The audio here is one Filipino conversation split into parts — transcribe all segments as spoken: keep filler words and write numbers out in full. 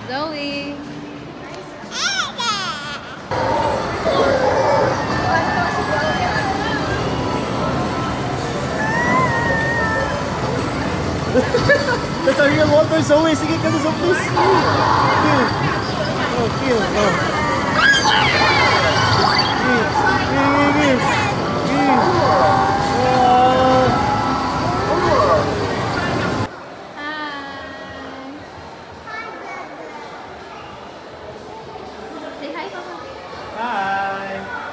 Zoe. That's a real water, Zoe. Sige ka na, Zoe, please. Kill. Oh, kill. Oh. Kill. Kill. Kill. Kill. Oh. Say hi, Papa. Hi.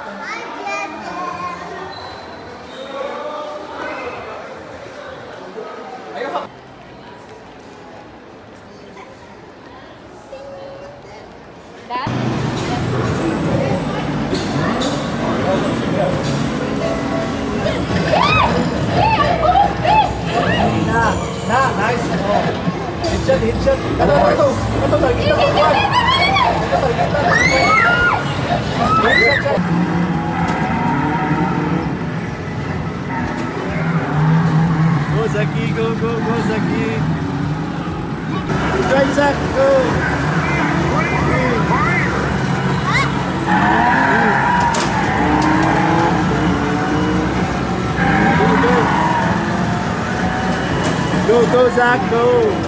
Dad? Na, na, nice. Oh. Headshot, headshot. Ito, ito, ito. Ito, target na ko. Ito, target na. Headshot, shot. Go, Zaki. Go, go, go, Zaki. Drive, Zach. Go. Go, go, Zach, go!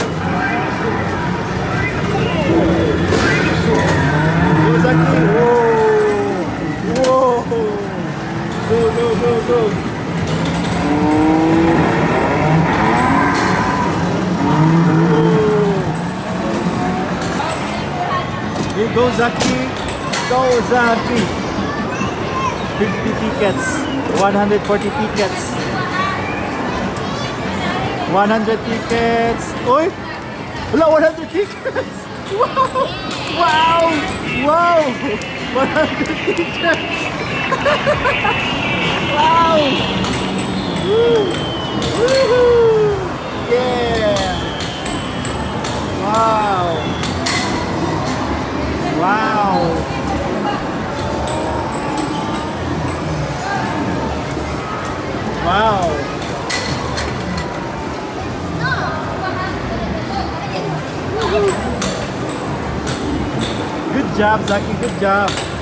Go, Zaki! Whoa! Whoa! Go, go, go, go! Here go, Zaki! Go, Zaki! fifty tickets, one hundred forty tickets. one hundred tickets. Uy! Wala, one hundred tickets! Wow! Wow! Wow! one hundred tickets! Wow! Woo! Woohoo! Yeah! Wow! Wow! Wow! Good job, Zaki. Good job.